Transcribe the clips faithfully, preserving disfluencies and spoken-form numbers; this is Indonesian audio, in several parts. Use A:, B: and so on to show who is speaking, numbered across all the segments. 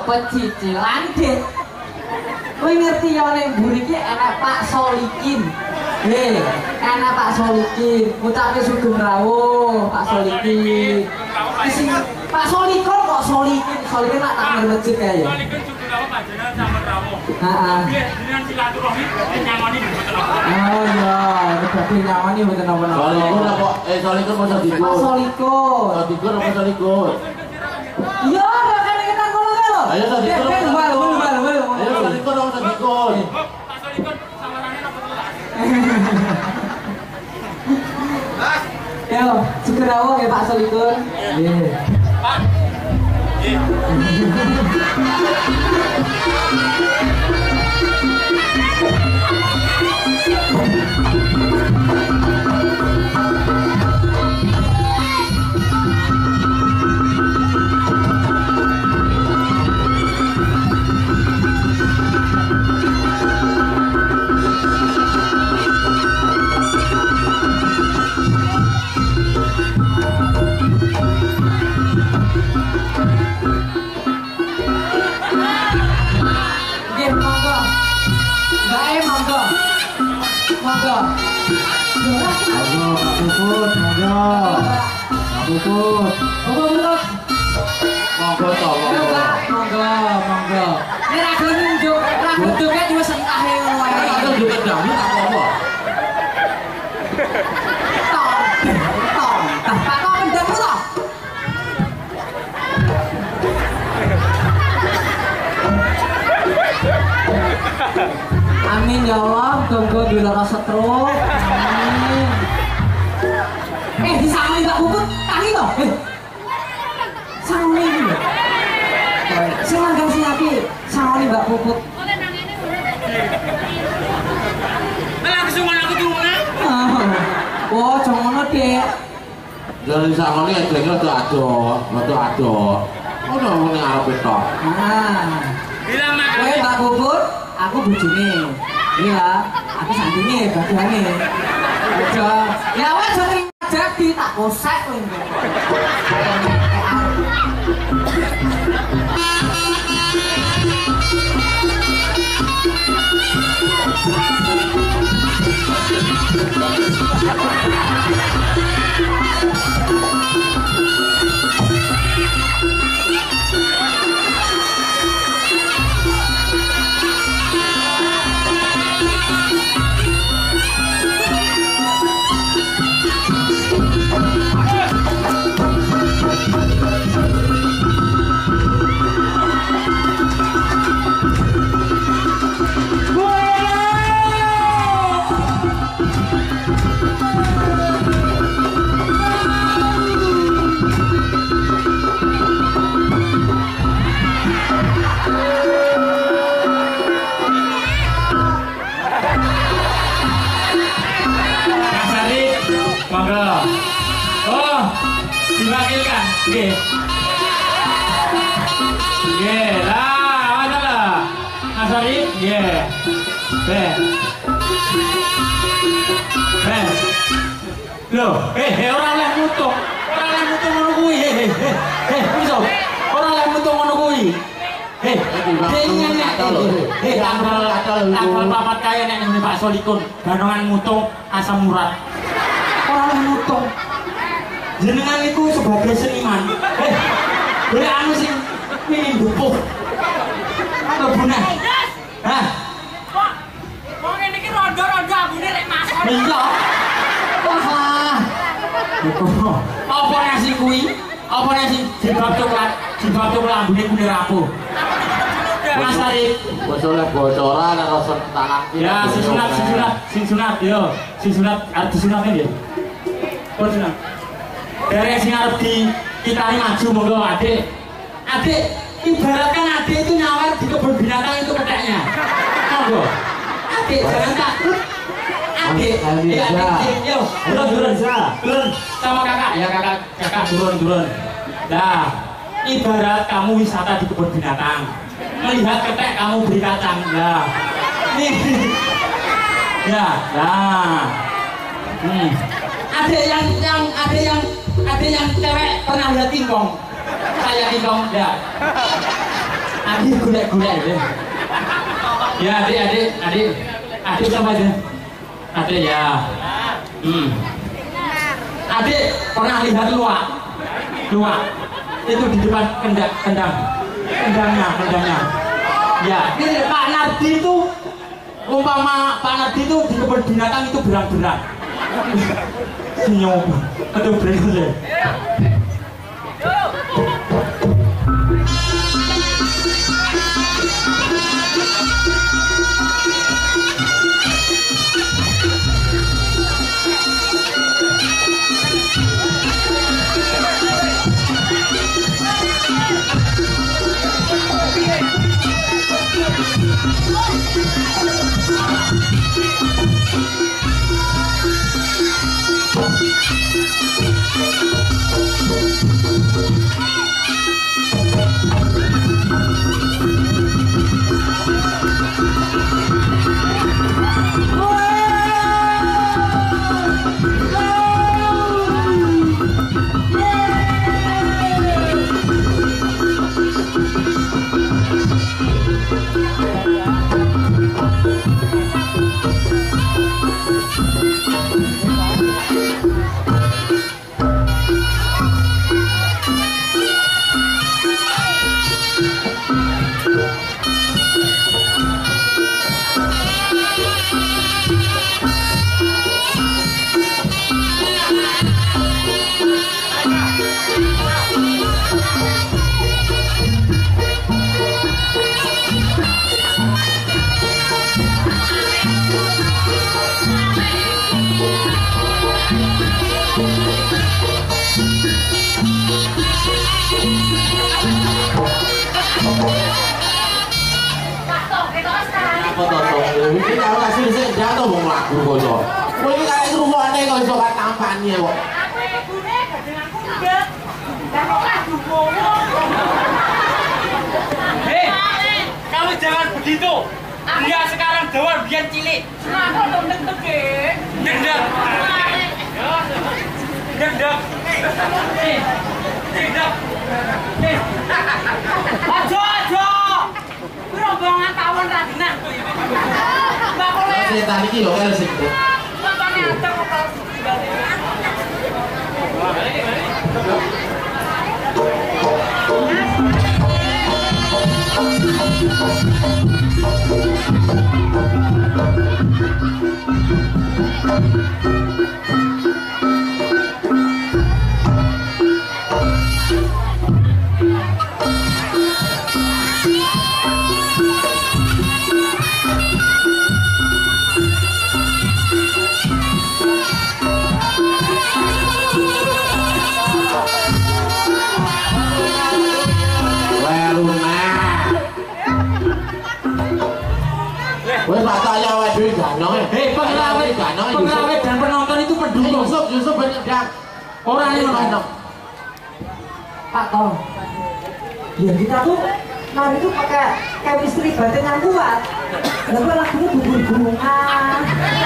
A: pecicilan dit. Kowe ngerti ya ning mburi iki enak Pak Solikin. Heh, enak Pak Solikin. Ngucape sugeng rawuh Pak Solikin. Sing Pak Solikon kok Solikin, Solikin nak tak masjid kae ya.
B: Solikin sugeng rawuh panjenengan sampeyan rawuh.
A: Heeh.
B: Jenengan silaturahmi nyangoni mboten apa.
A: Oh iya, berarti nyangoni mboten apa-apa.
C: Solikun apa? Eh Solikun apa Solikun?
A: Pak Solikon.
C: Solikun apa Solikun?
A: Iya, kan kita ngono kae lho.
C: Ayo Solikun.
A: Bal bal bal bal.
C: Ayo Solikun apa Solikun?
B: Pak Solikun samarane napa tulas?
A: Yo, segera wae Pak Solikun. Nggih.
B: Pak. Nggih.
A: Monggo.
C: Monggo, Puput, monggo. Puput.
A: Puput.
C: Monggo to, monggo.
A: Monggo, monggo. Nek ra gelem njuk, ra butuhe wis entahe ngono wae.
C: Aku juga dahulu tak apa.
A: Tong. Tong. Pak kok pendemu to? Amin ya Allah, gonggo dilara stroke. Amin. Eh, disangoni Mbak Puput, tangi to. Eh. Sangoni iki lho. Sing langgang sing apik, sangoni Mbak Puput.
B: Oleh nang ngene urip. Langsung aku turune.
A: Oh, aja ngono, Dek.
C: Dari sakone edenge rada ado, rada ado. Ono ning arepe tok.
A: Nah.
B: Bilang
A: Kowe Mbak Puput, aku bojone. Iya, aku sandine bagiane. Aja. Ya wes sering jadi tak kosek kowe.
B: Monggo. Oh, diwakilkan. Nggih. Nggih, lah, ada lah. Mas Arif, nggih. Beh. Beh. Loh, eh, eh ora oleh mutung. Ora oleh mutung ngono kuwi. Eh, eh, eh, iso. Ora oleh mutung ngono kuwi. Eh, dengan nek eh tanggal tanggal papat kaya nek ngene Pak Solikun, ganongan mutung asam urat. Ora oleh mutung. Jenengan iku sebagai seniman. Eh, boleh anu sing minim bupuh. Apa bunah? Hah? Kok wong ngene iki rondo-rondo abune rek masuk. Iya. Wah. Apa nasi kuwi? Apa nasi jebak coklat? Jebak coklat ambune kuwi rapuh. Mas Arif,
C: bocornya bocoran atau tanah
B: ya, si sunat, si sunat, si sunat, yo, si sunat, arti sunatnya dia. Kau sunat. Dari sing arep di kita ini maju monggo adik, adik, ibaratkan adik itu nyawar di kebun binatang itu peteknya, monggo. Adik jangan takut, adik, ya adik, yo, turun turun, turun sama kakak, ya kakak, kakak turun turun. Nah, ibarat kamu wisata di kebun binatang. Melihat ketek kamu beri kacang, ya, nih, ya, nah, hmm. Ada yang yang ada yang ada yang cewek pernah lihat tingkong, saya tingkong, ya, Adik gulek-gulek deh. Ya adik, adik, adik, adik sama aja. Adik ya. Hmm. Adik pernah lihat luak? Luak itu di depan kendang, kendang, kendangnya, kendangnya. Ya, ini Pak Nardi itu, umpama Pak Nardi itu di kebun binatang itu berang-berang. Senyum, aduh bener.
C: Ini kalau kasih bisa jatuh mau laku kok. Kowe iki kaya rumane kok iso tampane kok.
D: Aku ibune dengan aku ndek. Dan kok lagu ngono.
E: Hei, kamu jangan begitu. Dia sekarang jawab biar cilik.
D: Aku untuk ndek dek.
E: Dendam. Dendam. Eh, dendam. Eh. Ajo, ajo.
D: Rombongan tawon radina. Mbak Kole.
C: Setan iki lho kaya sing.
D: Bapaknya ada kok
C: Wes Pak Taya wae dhewe gano.
B: Hei, pengrawit, pengrawit dan penonton itu pendukung.
C: Yusuf, Yusuf bedak.
B: Orang yang
C: gano.
A: Pak tolong. Ya kita tuh nari itu pakai chemistry batin yang kuat. Lalu lagunya bunga-bunga.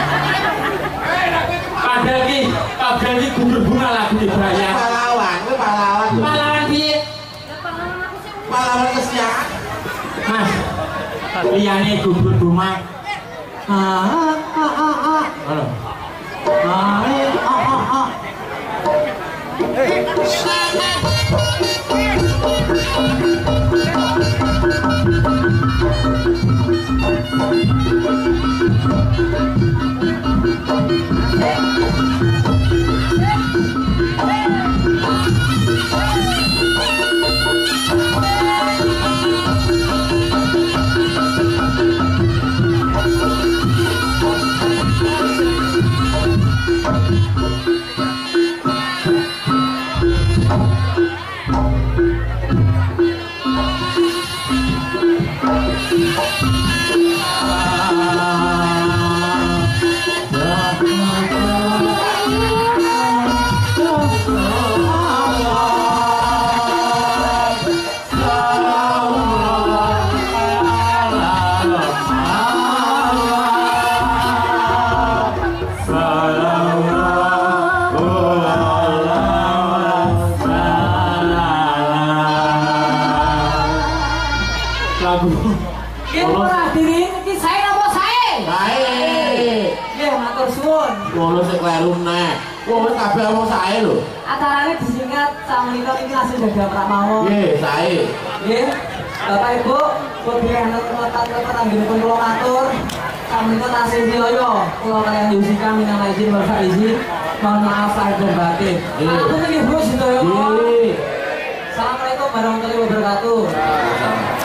B: Padahal ki, padahal ki gugur bunga lagu dibayar.
C: Pahlawan, kowe pahlawan.
B: Pahlawan piye?
C: Pahlawan kesiaan.
B: Mas, liyane gugur bunga. Ah, ah, ah, ah. Halo. Ah, ah, ah, ah.
C: Wah, wis kabeh wong sae lho.
A: Acaranya disingkat sama Nino ini langsung jaga prak mawon.
C: Nggih, sae.
A: Nggih. Bapak Ibu, kok bilih lepat-lepat anggenipun kula matur. Kami kan asih dioyo, kula kalian Yusika minang izin wal faizin. Mohon maaf lahir dan batin. Aku ini Bu Sintoyo. Assalamualaikum warahmatullahi wabarakatuh.